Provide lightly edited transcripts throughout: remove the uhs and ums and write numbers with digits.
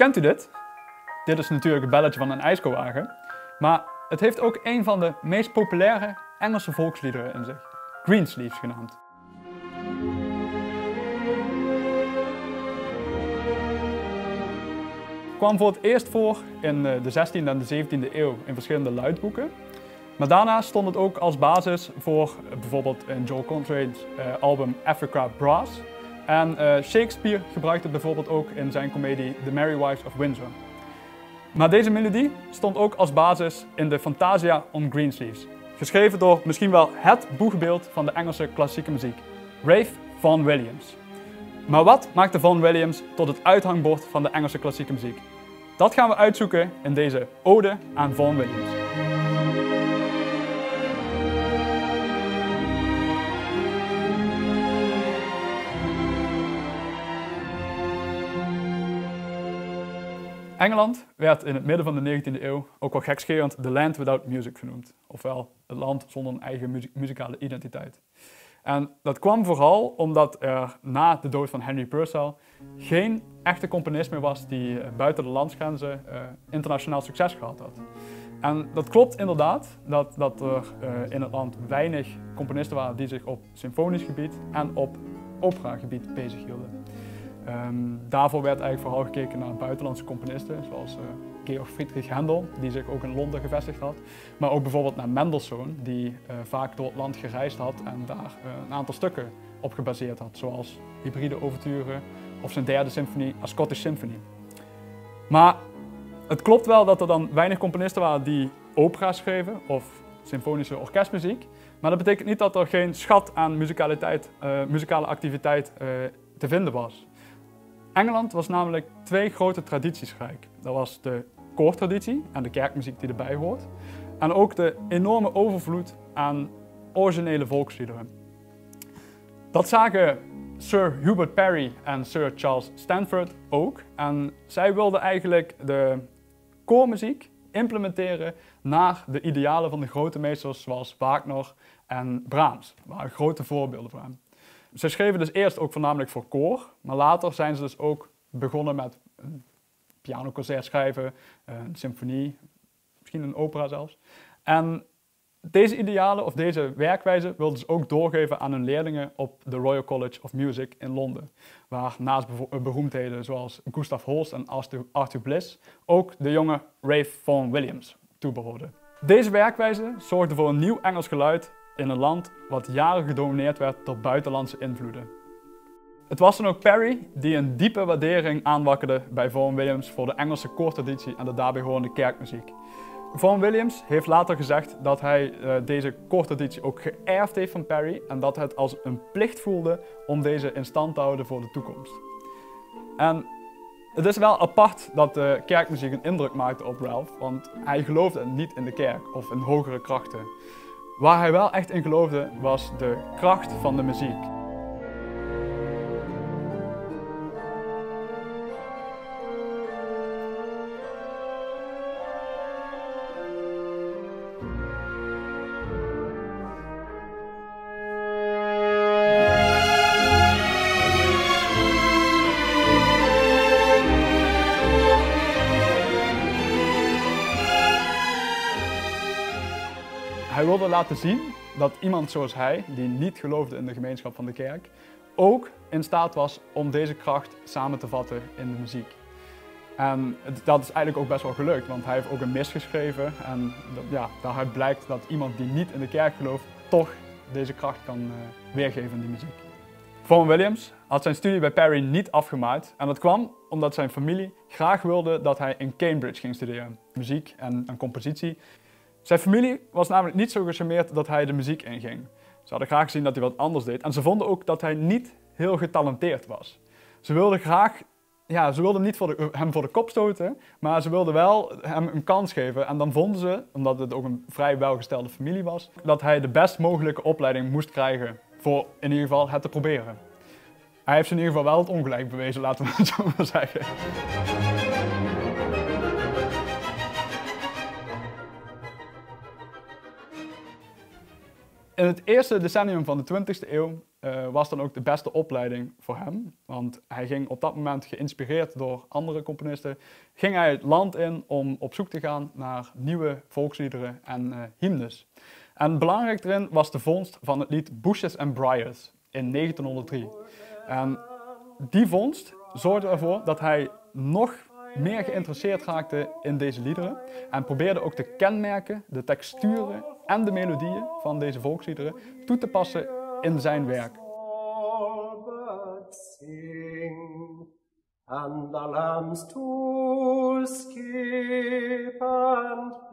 Kent u dit? Dit is natuurlijk het belletje van een ijskowagen, maar het heeft ook een van de meest populaire Engelse volksliederen in zich, Greensleeves genaamd. Het kwam voor het eerst voor in de 16e en de 17e eeuw in verschillende luidboeken. Maar daarna stond het ook als basis voor bijvoorbeeld in Joel Coltrane's album Africa Brass. En Shakespeare gebruikte het bijvoorbeeld ook in zijn komedie The Merry Wives of Windsor. Maar deze melodie stond ook als basis in de Fantasia on Greensleeves. Geschreven door misschien wel het boegbeeld van de Engelse klassieke muziek, Ralph Vaughan Williams. Maar wat maakte Vaughan Williams tot het uithangbord van de Engelse klassieke muziek? Dat gaan we uitzoeken in deze ode aan Vaughan Williams. Engeland werd in het midden van de 19e eeuw ook wel gekscherend The Land Without Music genoemd. Ofwel het land zonder een eigen muzikale identiteit. En dat kwam vooral omdat er na de dood van Henry Purcell geen echte componist meer was die buiten de landsgrenzen internationaal succes gehad had. En dat klopt inderdaad, dat er in het land weinig componisten waren die zich op symfonisch gebied en op operagebied bezighielden. Daarvoor werd eigenlijk vooral gekeken naar buitenlandse componisten, zoals Georg Friedrich Händel, die zich ook in Londen gevestigd had. Maar ook bijvoorbeeld naar Mendelssohn, die vaak door het land gereisd had en daar een aantal stukken op gebaseerd had, zoals Hybride Overture of zijn derde symfonie, A Scottish Symphony. Maar het klopt wel dat er dan weinig componisten waren die opera schreven of symfonische orkestmuziek. Maar dat betekent niet dat er geen schat aan muzikale activiteit te vinden was. Engeland was namelijk twee grote tradities rijk. Dat was de koortraditie en de kerkmuziek die erbij hoort. En ook de enorme overvloed aan originele volksliederen. Dat zagen Sir Hubert Parry en Sir Charles Stanford ook. En zij wilden eigenlijk de koormuziek implementeren naar de idealen van de grote meesters zoals Wagner en Brahms. Dat waren grote voorbeelden voor hem. Ze schreven dus eerst ook voornamelijk voor koor, maar later zijn ze dus ook begonnen met een pianoconcert schrijven, een symfonie, misschien een opera zelfs. En deze idealen of deze werkwijze wilden ze ook doorgeven aan hun leerlingen op de Royal College of Music in Londen, waar naast beroemdheden zoals Gustav Holst en Arthur Bliss ook de jonge Ralph Vaughan Williams toebehoorden. Deze werkwijze zorgde voor een nieuw Engels geluid in een land wat jaren gedomineerd werd door buitenlandse invloeden. Het was dan ook Parry die een diepe waardering aanwakkerde bij Vaughan Williams voor de Engelse koortraditie en de daarbij horende kerkmuziek. Vaughan Williams heeft later gezegd dat hij deze koortraditie ook geërfd heeft van Parry en dat hij het als een plicht voelde om deze in stand te houden voor de toekomst. En het is wel apart dat de kerkmuziek een indruk maakte op Ralph, want hij geloofde niet in de kerk of in hogere krachten. Waar hij wel echt in geloofde was de kracht van de muziek. Hij wilde laten zien dat iemand zoals hij, die niet geloofde in de gemeenschap van de kerk, ook in staat was om deze kracht samen te vatten in de muziek. En dat is eigenlijk ook best wel gelukt, want hij heeft ook een mis geschreven en daaruit blijkt dat iemand die niet in de kerk gelooft, toch deze kracht kan weergeven in die muziek. Vaughan Williams had zijn studie bij Parry niet afgemaakt en dat kwam omdat zijn familie graag wilde dat hij in Cambridge ging studeren, muziek en compositie. Zijn familie was namelijk niet zo gecharmeerd dat hij de muziek inging. Ze hadden graag gezien dat hij wat anders deed en ze vonden ook dat hij niet heel getalenteerd was. Ze wilden hem niet hem voor de kop stoten, maar ze wilden wel hem een kans geven. En dan vonden ze, omdat het ook een vrij welgestelde familie was, dat hij de best mogelijke opleiding moest krijgen voor in ieder geval het te proberen. Hij heeft ze in ieder geval wel het ongelijk bewezen, laten we het zo maar zeggen. In het eerste decennium van de 20e eeuw was dan ook de beste opleiding voor hem. Want hij ging op dat moment, geïnspireerd door andere componisten, ging hij het land in om op zoek te gaan naar nieuwe volksliederen en hymnes. En belangrijk erin was de vondst van het lied Bushes and Briars in 1903. En die vondst zorgde ervoor dat hij nog meer geïnteresseerd raakte in deze liederen en probeerde ook de kenmerken, de texturen en de melodieën van deze volksliederen toe te passen in zijn werk. And the lambs to skip and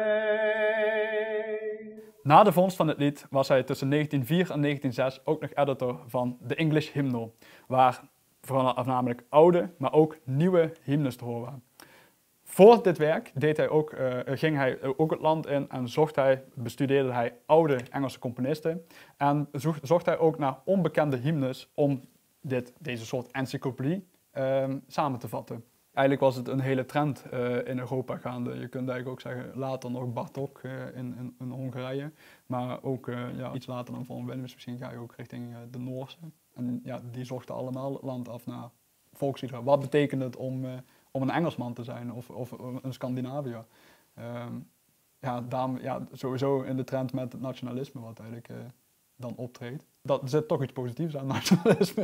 play. Na de vondst van het lied was hij tussen 1904 en 1906 ook nog editor van The English Hymnal, waar voornamelijk oude, maar ook nieuwe hymnes te horen waren. Voor dit werk ging hij ook het land in en bestudeerde hij oude Engelse componisten en zocht hij ook naar onbekende hymnes om deze soort encyclopedie samen te vatten. Eigenlijk was het een hele trend in Europa gaande. Je kunt eigenlijk ook zeggen, later nog Bartók in Hongarije. Maar ook iets later dan Vaughan Williams, misschien ga je ook richting de Noorse. En ja, die zochten allemaal het land af naar volksliederen. Wat betekent het om een Engelsman te zijn of een Scandinaviër? Sowieso in de trend met het nationalisme wat eigenlijk dan optreedt. Dat zit toch iets positiefs aan nationalisme.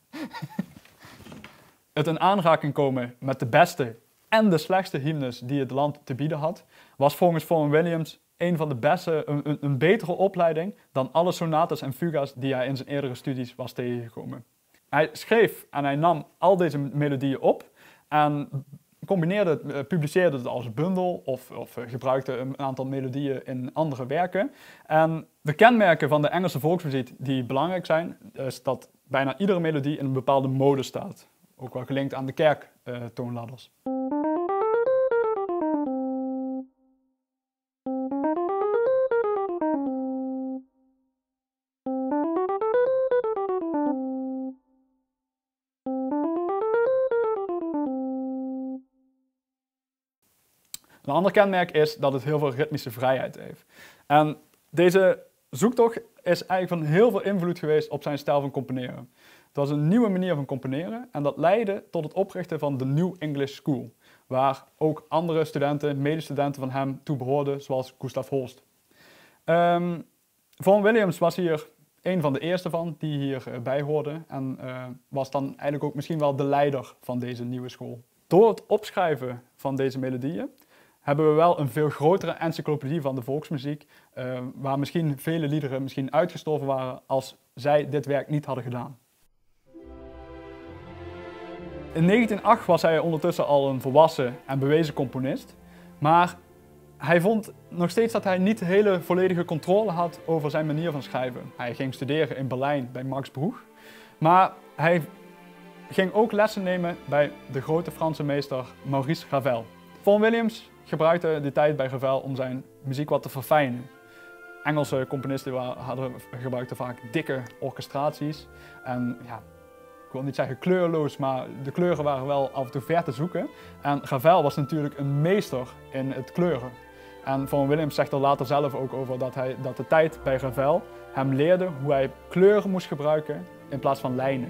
Het in aanraking komen met de beste en de slechtste hymnes die het land te bieden had, was volgens Vaughan Williams een betere opleiding dan alle sonates en fuga's die hij in zijn eerdere studies was tegengekomen. Hij schreef en hij nam al deze melodieën op en publiceerde het als bundel of gebruikte een aantal melodieën in andere werken. En de kenmerken van de Engelse volksmuziek die belangrijk zijn, is dat bijna iedere melodie in een bepaalde mode staat. Ook wel gelinkt aan de kerktoonladders. Een ander kenmerk is dat het heel veel ritmische vrijheid heeft. En deze zoektocht is eigenlijk van heel veel invloed geweest op zijn stijl van componeren. Het was een nieuwe manier van componeren en dat leidde tot het oprichten van de New English School, waar ook andere studenten, medestudenten van hem toe behoorden, zoals Gustav Holst. Vaughan Williams was hier een van de eerste van die hierbij hoorden en was dan eigenlijk ook misschien wel de leider van deze nieuwe school. Door het opschrijven van deze melodieën hebben we wel een veel grotere encyclopedie van de volksmuziek, waar misschien vele liederen uitgestorven waren als zij dit werk niet hadden gedaan. In 1908 was hij ondertussen al een volwassen en bewezen componist, maar hij vond nog steeds dat hij niet de hele volledige controle had over zijn manier van schrijven. Hij ging studeren in Berlijn bij Max Bruch, maar hij ging ook lessen nemen bij de grote Franse meester Maurice Ravel. Vaughan Williams gebruikte de tijd bij Ravel om zijn muziek wat te verfijnen. Engelse componisten gebruikten vaak dikke orchestraties en ja, ik wil niet zeggen kleurloos, maar de kleuren waren wel af en toe ver te zoeken. En Ravel was natuurlijk een meester in het kleuren. En Vaughan Williams zegt er later zelf ook over dat de tijd bij Ravel hem leerde hoe hij kleuren moest gebruiken in plaats van lijnen.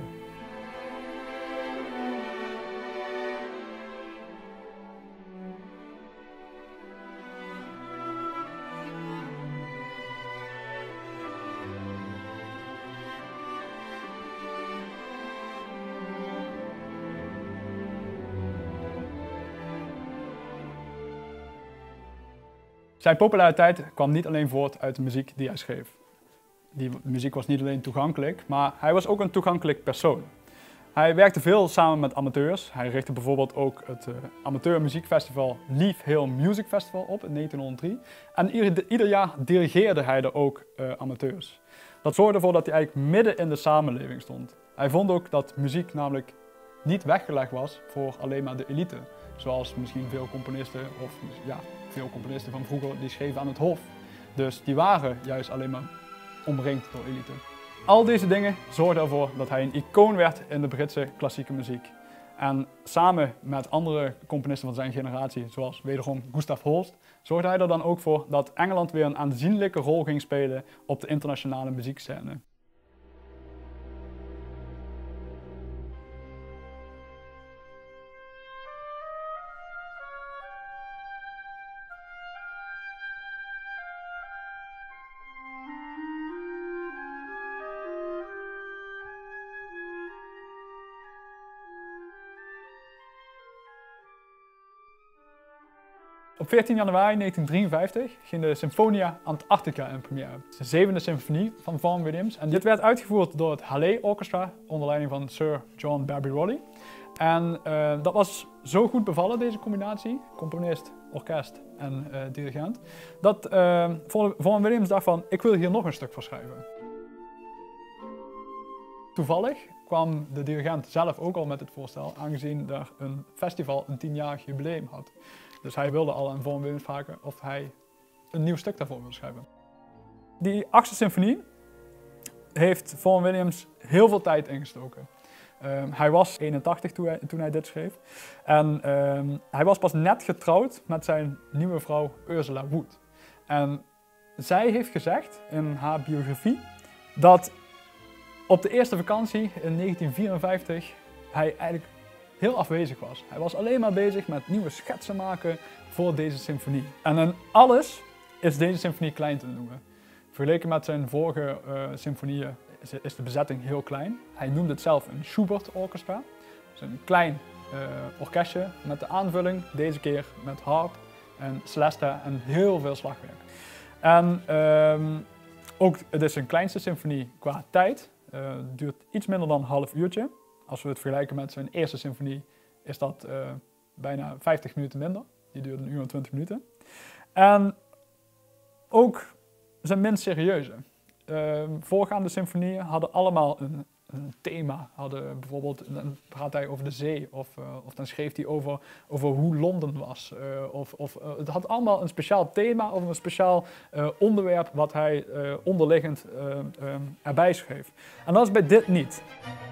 Zijn populariteit kwam niet alleen voort uit de muziek die hij schreef. Die muziek was niet alleen toegankelijk, maar hij was ook een toegankelijk persoon. Hij werkte veel samen met amateurs. Hij richtte bijvoorbeeld ook het amateurmuziekfestival Leaf Hill Music Festival op in 1903. En ieder jaar dirigeerde hij er ook amateurs. Dat zorgde ervoor dat hij eigenlijk midden in de samenleving stond. Hij vond ook dat muziek namelijk niet weggelegd was voor alleen maar de elite. Zoals misschien veel componisten van vroeger, die schreven aan het hof. Dus die waren juist alleen maar omringd door elite. Al deze dingen zorgden ervoor dat hij een icoon werd in de Britse klassieke muziek. En samen met andere componisten van zijn generatie, zoals wederom Gustav Holst, zorgde hij er dan ook voor dat Engeland weer een aanzienlijke rol ging spelen op de internationale muziekscène. Op 14 januari 1953 ging de Sinfonia Antarctica in première. Het is de zevende symfonie van Vaughan Williams. En dit werd uitgevoerd door het Halle Orchestra onder leiding van Sir John Baby-Roddy. En dat was zo goed bevallen, deze combinatie, componist, orkest en dirigent, dat Vaughan Williams dacht van, ik wil hier nog een stuk voor schrijven. Toevallig kwam de dirigent zelf ook al met het voorstel, aangezien er een festival een 10-jarig jubileum had. Dus hij wilde al aan Vaughan Williams vragen of hij een nieuw stuk daarvoor wilde schrijven. Die 8e symfonie heeft Vaughan Williams heel veel tijd ingestoken. Hij was 81 toen hij dit schreef. En hij was pas net getrouwd met zijn nieuwe vrouw Ursula Wood. En zij heeft gezegd in haar biografie dat op de eerste vakantie in 1954 hij eigenlijk heel afwezig was. Hij was alleen maar bezig met nieuwe schetsen maken voor deze symfonie. En in alles is deze symfonie klein te noemen. Vergeleken met zijn vorige symfonieën is de bezetting heel klein. Hij noemde het zelf een Schubert-orchestra. Dus een klein orkestje met de aanvulling, deze keer met harp en celesta en heel veel slagwerk. En ook, het is zijn kleinste symfonie qua tijd. Het duurt iets minder dan een half uurtje. Als we het vergelijken met zijn eerste symfonie is dat bijna 50 minuten minder. Die duurt 1 uur en 20 minuten. En ook zijn minst serieuze. Voorgaande symfonieën hadden allemaal een thema. Dan praat hij over de zee of dan schreef hij over hoe Londen was. Het had allemaal een speciaal thema of een speciaal onderwerp wat hij onderliggend erbij schreef. En dat is bij dit niet.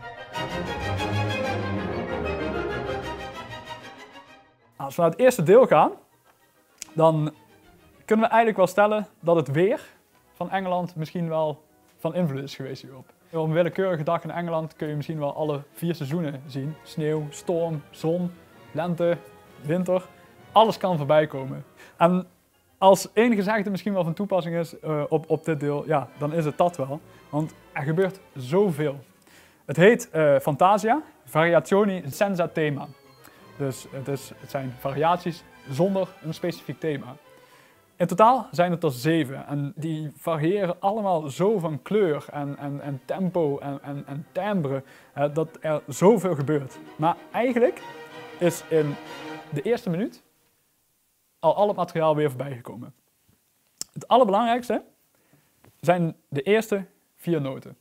Als we naar het eerste deel gaan, dan kunnen we eigenlijk wel stellen dat het weer van Engeland misschien wel van invloed is geweest hierop. Op een willekeurige dag in Engeland kun je misschien wel alle 4 seizoenen zien. Sneeuw, storm, zon, lente, winter. Alles kan voorbij komen. En als enige gezegde misschien wel van toepassing is op dit deel, ja, dan is het dat wel. Want er gebeurt zoveel. Het heet Fantasia, Variazioni senza thema. Dus het zijn variaties zonder een specifiek thema. In totaal zijn het er 7 en die variëren allemaal zo van kleur en tempo en timbre dat er zoveel gebeurt. Maar eigenlijk is in de eerste minuut al het materiaal weer voorbij gekomen. Het allerbelangrijkste zijn de eerste 4 noten.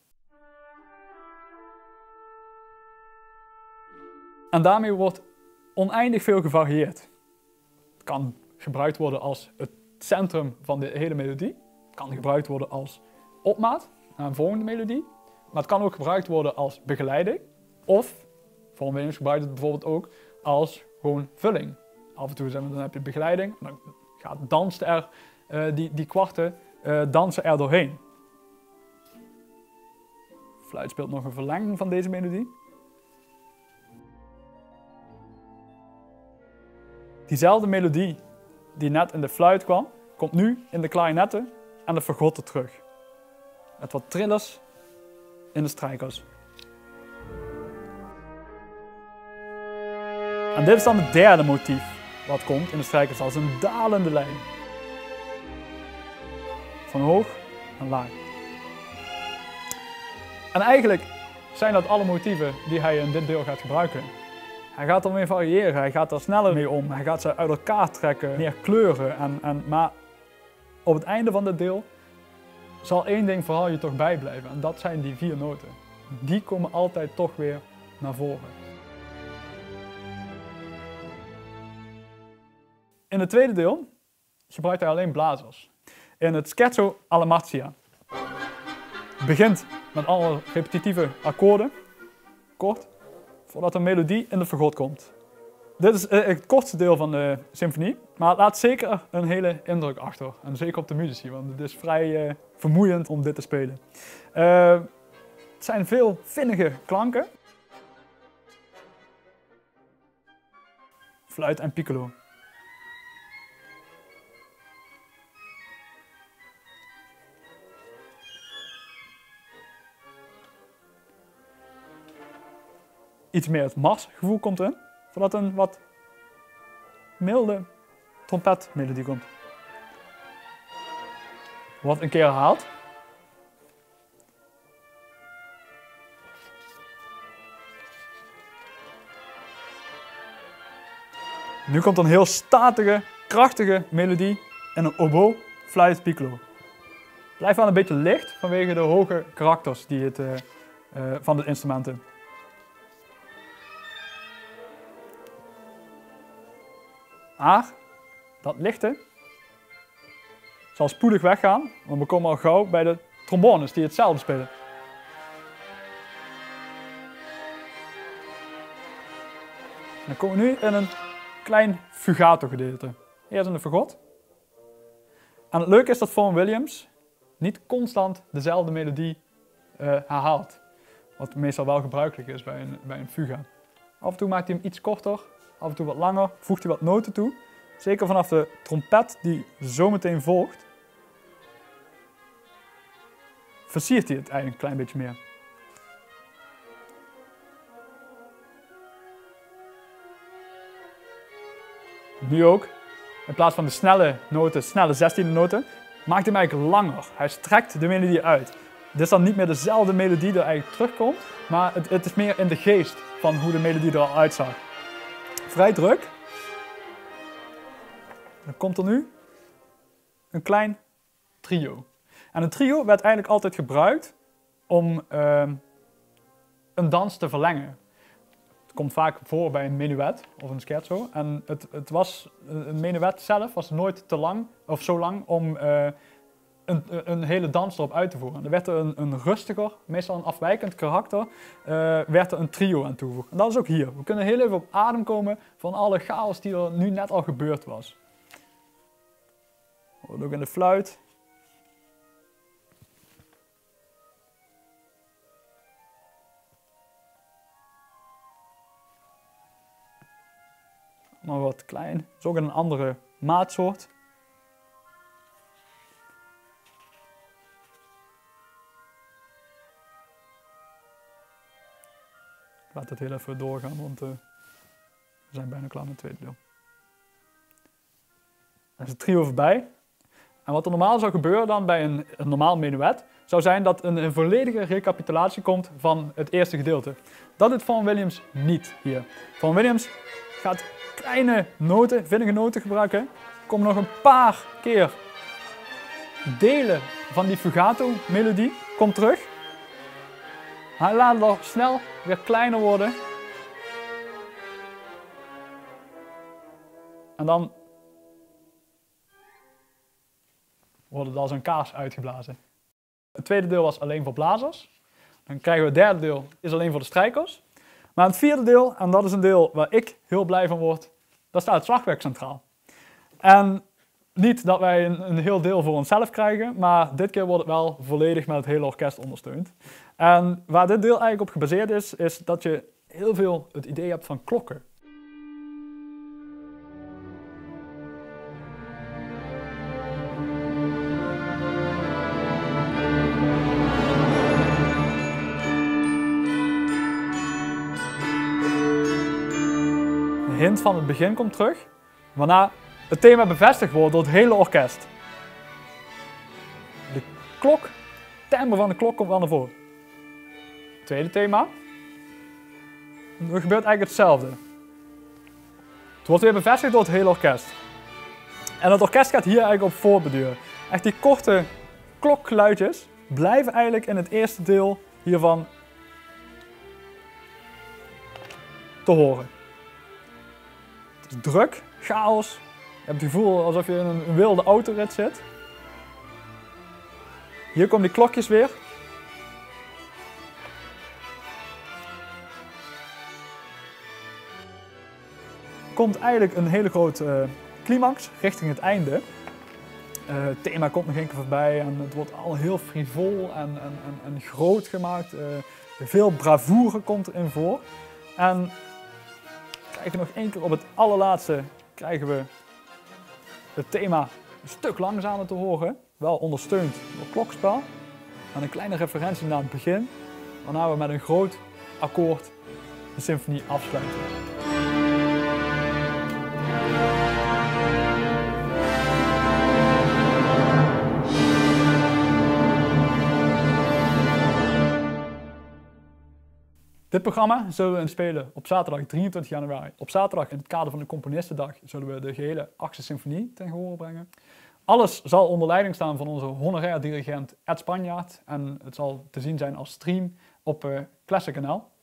En daarmee wordt oneindig veel gevarieerd. Het kan gebruikt worden als het centrum van de hele melodie. Het kan gebruikt worden als opmaat naar een volgende melodie. Maar het kan ook gebruikt worden als begeleiding. Of, Vaughan Williams gebruikt het bijvoorbeeld ook als gewoon vulling. Af en toe dan heb je begeleiding, dan danst er die kwarten dansen er doorheen. Fluit speelt nog een verlenging van deze melodie. Diezelfde melodie die net in de fluit kwam, komt nu in de klarinetten en de fagotten terug. Met wat trillers in de strijkers. En dit is dan het derde motief wat komt in de strijkers als een dalende lijn. Van hoog naar laag. En eigenlijk zijn dat alle motieven die hij in dit deel gaat gebruiken. Hij gaat ermee variëren, hij gaat er sneller mee om, hij gaat ze uit elkaar trekken, meer kleuren. Maar op het einde van dit deel zal één ding vooral je toch bijblijven en dat zijn die 4 noten. Die komen altijd toch weer naar voren. In het tweede deel gebruikt hij alleen blazers. In het Scherzo alla Marzia. Het begint met alle repetitieve akkoorden, kort, voordat een melodie in de fagot komt. Dit is het kortste deel van de symfonie, maar het laat zeker een hele indruk achter. En zeker op de muzici, want het is vrij vermoeiend om dit te spelen. Het zijn veel vinnige klanken. Fluit en piccolo. Iets meer het marsgevoel komt in, voordat een wat milde trompetmelodie komt. Wordt een keer herhaald. Nu komt een heel statige, krachtige melodie en een oboe, fluit, piccolo. Blijft wel een beetje licht vanwege de hoge karakters die het, van de instrumenten. Maar dat lichte zal spoedig weggaan, want we komen al gauw bij de trombones die hetzelfde spelen. Dan komen we nu in een klein fugato gedeelte. Eerst in de fagot. En het leuke is dat Vaughan Williams niet constant dezelfde melodie herhaalt. Wat meestal wel gebruikelijk is bij een fuga. Af en toe maakt hij hem iets korter, af en toe wat langer, voegt hij wat noten toe. Zeker vanaf de trompet die zo meteen volgt, versiert hij het eigenlijk een klein beetje meer. Nu ook, in plaats van de snelle noten, snelle 16e noten, maakt hij hem eigenlijk langer. Hij strekt de melodie uit. Dit is dan niet meer dezelfde melodie die eigenlijk terugkomt, maar het is meer in de geest van hoe de melodie er al uitzag. Vrij druk. Dan komt er nu een klein trio. En een trio werd eigenlijk altijd gebruikt om een dans te verlengen. Het komt vaak voor bij een menuet of een scherzo. En een menuet zelf was nooit te lang of zo lang om een hele dans erop uit te voeren. Er werd er een rustiger, meestal een afwijkend karakter, werd er een trio aan toegevoegd. En dat is ook hier. We kunnen heel even op adem komen van alle chaos die er nu net al gebeurd was. Hoort ook in de fluit. Maar wat klein. Het is ook een andere maatsoort. Ik laat het heel even doorgaan, want we zijn bijna klaar met het tweede deel. Dan is het trio voorbij. En wat er normaal zou gebeuren dan bij een normaal menuet, zou zijn dat een volledige recapitulatie komt van het eerste gedeelte. Dat doet Vaughan Williams niet hier. Vaughan Williams gaat kleine noten, vinnige noten gebruiken. Er komen nog een paar keer delen van die fugato-melodie. Komt terug. Hij laat het snel weer kleiner worden. En dan wordt het als een kaars uitgeblazen. Het tweede deel was alleen voor blazers. Dan krijgen we het derde deel, is alleen voor de strijkers. Maar het vierde deel, en dat is een deel waar ik heel blij van word, daar staat het slagwerk centraal. En niet dat wij een heel deel voor onszelf krijgen, maar dit keer wordt het wel volledig met het hele orkest ondersteund. En waar dit deel eigenlijk op gebaseerd is, is dat je heel veel het idee hebt van klokken. De hint van het begin komt terug, waarna het thema bevestigd wordt door het hele orkest. De klok, timbre van de klok komt wel naar voren. Tweede thema. Er gebeurt eigenlijk hetzelfde. Het wordt weer bevestigd door het hele orkest. En het orkest gaat hier eigenlijk op voorbeduren. Echt die korte klokgeluidjes blijven eigenlijk in het eerste deel hiervan te horen. Het is druk, chaos. Je hebt het gevoel alsof je in een wilde autorit zit. Hier komen die klokjes weer. Komt eigenlijk een hele grote climax richting het einde. Het thema komt nog één keer voorbij en het wordt al heel frivol en groot gemaakt. Veel bravoure komt erin voor. En krijgen nog één keer op het allerlaatste krijgen we het thema een stuk langzamer te horen. Wel ondersteund door klokspel. En een kleine referentie naar het begin. Waarna we met een groot akkoord de symfonie afsluiten. Dit programma zullen we spelen op zaterdag 23 januari. Op zaterdag in het kader van de Componistendag zullen we de gehele 8e symfonie ten gehore brengen. Alles zal onder leiding staan van onze honorair dirigent Ed Spanjaard en het zal te zien zijn als stream op Classic NL.